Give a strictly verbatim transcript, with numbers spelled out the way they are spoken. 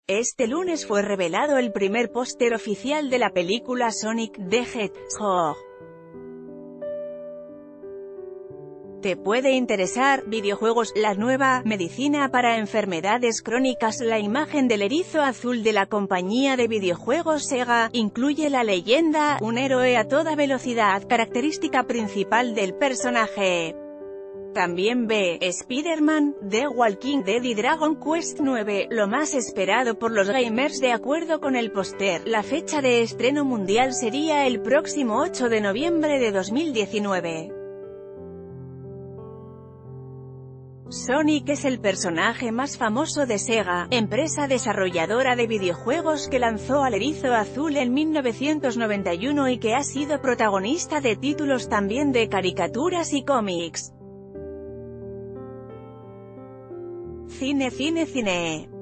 Este lunes fue revelado el primer póster oficial de la película Sonic the Hedgehog. ¿Te puede interesar? Videojuegos, la nueva medicina para enfermedades crónicas. La imagen del erizo azul de la compañía de videojuegos Sega incluye la leyenda, un héroe a toda velocidad, característica principal del personaje. También ve Spider-Man, The Walking Dead y Dragon Quest nueve, lo más esperado por los gamers. De acuerdo con el póster, la fecha de estreno mundial sería el próximo ocho de noviembre de dos mil diecinueve. Sonic es el personaje más famoso de Sega, empresa desarrolladora de videojuegos que lanzó al erizo azul en mil novecientos noventa y uno y que ha sido protagonista de títulos también de caricaturas y cómics. Cine cine cine